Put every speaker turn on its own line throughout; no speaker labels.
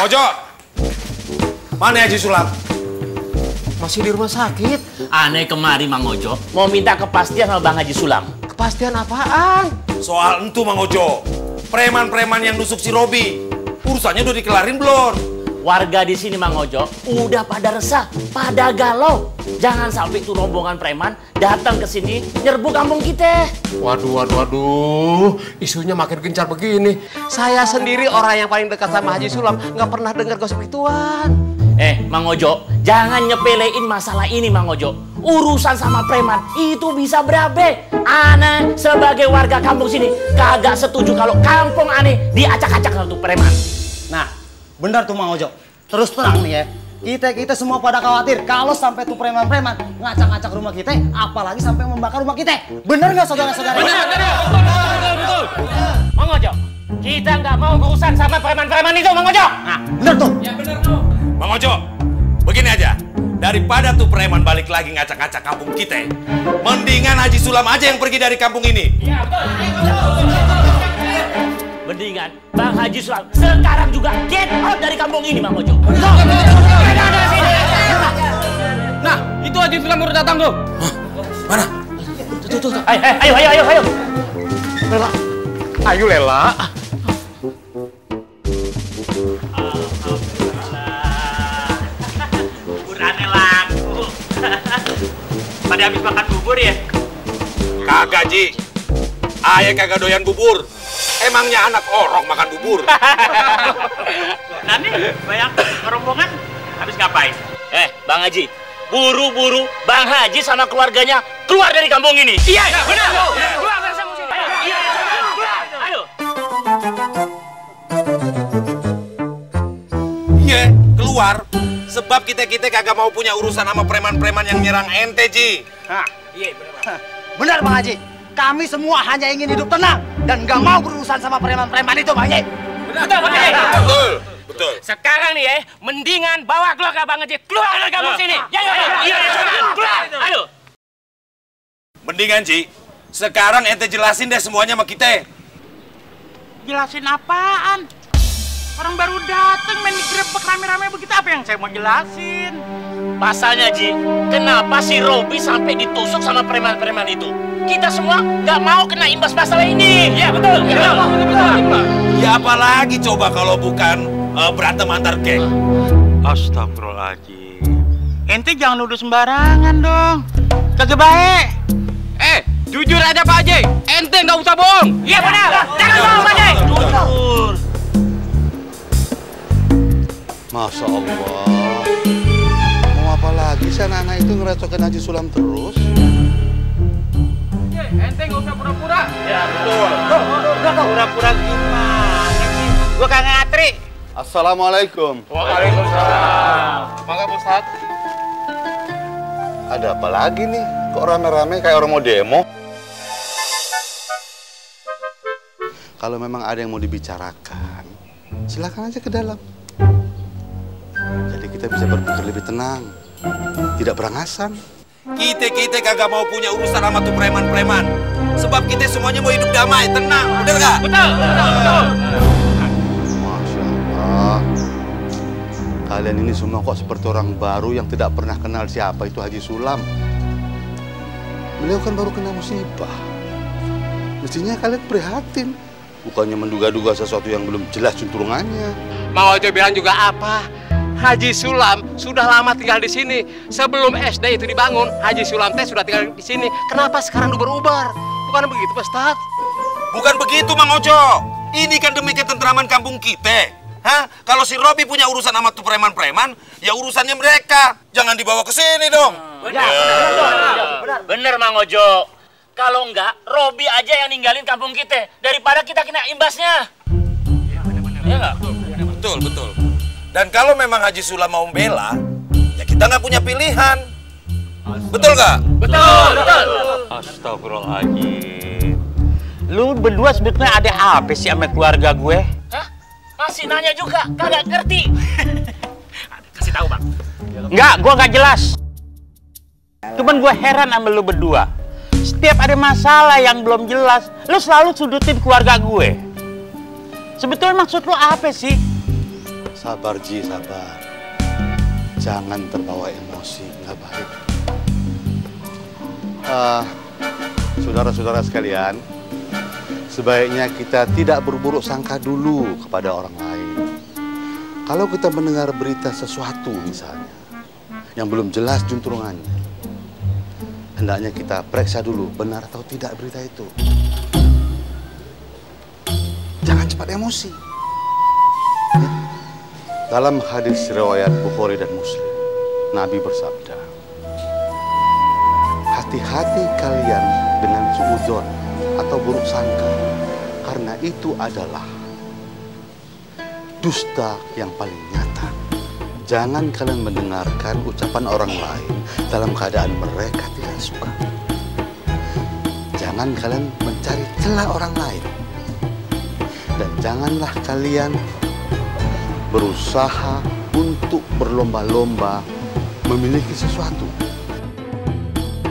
Mang Ojo, mana Haji Sulam?
Masih di rumah sakit.
Aneh kemari Mang Ojo, mau minta kepastian sama Bang Haji Sulam.
Kepastian apaan?
Soal entu Mang Ojo, preman-preman yang nusuk si Robi, urusannya udah dikelarin belum?
Warga di sini Mang Ojo udah pada resah, pada galau. Jangan sampai tuh rombongan preman datang ke sini nyerbu kampung kita.
Waduh, isunya makin gencar begini. Saya sendiri orang yang paling dekat sama Haji Sulam nggak pernah dengar gosip ituan.
Mang Ojo, jangan nyepelein masalah ini Mang Ojo. Urusan sama preman itu bisa berabe. Aneh sebagai warga kampung sini kagak setuju kalau kampung aneh diacak-acak sama tuh preman.
Nah, benar tuh Mang Ojo. Terus terang nih ya, kita semua pada khawatir kalau sampai tuh preman-preman ngacak-ngacak rumah kita, apalagi sampai membakar rumah kita. Bener nggak saudara-saudara?
Betul. Mang Ojo, kita nggak mau berurusan sama preman-preman itu Mang Ojo.
Nah, bener tuh.
Ya bener tuh.
Mang Ojo, begini aja. Daripada tuh preman balik lagi ngacak-ngacak kampung kita, mendingan Haji Sulam aja yang pergi dari kampung ini.
Iya, betul. Mendingan Bang Haji Sulam sekarang juga get out dari kampung ini Mang Ojo.
Nah, itu Haji Sulam baru datang tuh.
Mana?
Tuh. Ayo.
Lela, ayo Lela.
Buburannya laku. Pada habis makan bubur ya?
Kagak, Ji. Ayah kagak doyan bubur. Emangnya anak orok makan bubur?
Nanti banyak rombongan habis ngapain? Bang Haji, buru-buru Bang Haji sama keluarganya keluar dari kampung ini. Iya, benar. Keluar dari kampung sini. Ayo.
Iya, keluar. Sebab kita kagak mau punya urusan sama preman-preman yang nyerang ente, Ji.
Nah,
Iya, benar.
benar Bang Haji. Kami semua hanya ingin hidup tenang dan gak mau berurusan sama preman-preman itu, Bang Haji.
Betul.
Sekarang nih mendingan bawa keluarga Bang Haji keluar dari kampung sini. Iya, keluar. Ayo.
Mendingan, Ji. Sekarang ente jelasin deh semuanya sama kita.
Jelasin apaan? Orang baru dateng main digrebek rame-rame begitu, apa yang saya mau jelasin?
Pasalnya Ji, kenapa si Robi sampai ditusuk sama preman-preman itu? Kita semua nggak mau kena imbas masalah ini. Ya betul.
Ya apalagi coba kalau bukan berantem antar geng.
Astagfirullahaladzim. Ente jangan nuduh sembarangan dong. Kagak baik.
Jujur aja Pak Haji, ente nggak usah bohong.
Iya benar. Jangan bohong Pak Haji.
Masya Allah. Mau apa lagi sih anak-anak itu ngerecokin Haji Sulam terus?
Ente nggak usah pura-pura.
Ya betul.
Pura-pura gimana sih? Gua kagak ngatri.
Assalamualaikum.
Waalaikumsalam. Mangga Pak Ustaz.
Ada apa lagi nih? Kok rame-rame kayak orang mau demo? Kalau memang ada yang mau dibicarakan, silakan aja ke dalam. Jadi kita bisa berpikir lebih tenang, tidak berangasan.
Kita kagak mau punya urusan sama tuh preman-preman. Sebab kita semuanya mau hidup damai, tenang. Bener gak?
Betul.
Masya Allah. Kalian ini semua kok seperti orang baru yang tidak pernah kenal siapa itu Haji Sulam. Beliau kan baru kena musibah. Mestinya kalian prihatin. Bukannya menduga-duga sesuatu yang belum jelas juntrungannya.
Mau aja bilang juga apa? Haji Sulam sudah lama tinggal di sini. Sebelum SD itu dibangun, Haji Sulam teh sudah tinggal di sini. Kenapa sekarang ubar-ubar? Bukan begitu, Pak Ustaz?
Bukan begitu, Mang Ojo. Ini kan demi ketentraman kampung kita. Hah? Kalau si Robi punya urusan sama tuh preman-preman, ya urusannya mereka. Jangan dibawa ke sini dong.
Bener Mang Ojo. Kalau enggak, Robi aja yang ninggalin kampung kita daripada kita kena imbasnya. Iya enggak?
Betul. Dan kalau memang Haji Sulam mau membela, ya kita nggak punya pilihan. Betul nggak?
Betul.
Astagfirullahaladzim. Lu berdua sebetulnya ada apa sih sama keluarga gue?
Hah? Masih nanya juga, kagak ngerti. Kasih tahu Bang.
Enggak, gue nggak jelas. Cuman gue heran sama lu berdua. Setiap ada masalah yang belum jelas, lu selalu sudutin keluarga gue. Sebetulnya maksud lu apa sih?
Sabar Ji, sabar. Jangan terbawa emosi, nggak baik. Saudara-saudara sekalian, sebaiknya kita tidak berburuk sangka dulu kepada orang lain. Kalau kita mendengar berita sesuatu misalnya, yang belum jelas juntrungannya, hendaknya kita periksa dulu benar atau tidak berita itu. Jangan cepat emosi. Dalam hadis riwayat Bukhari dan Muslim, Nabi bersabda, hati-hati kalian dengan suudzon atau buruk sangka, karena itu adalah dusta yang paling nyata. Jangan kalian mendengarkan ucapan orang lain dalam keadaan mereka tidak suka. Jangan kalian mencari celah orang lain. Dan janganlah kalian berusaha untuk berlomba-lomba memiliki sesuatu.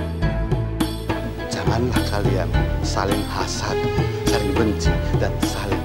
Janganlah kalian saling hasad, saling benci, dan saling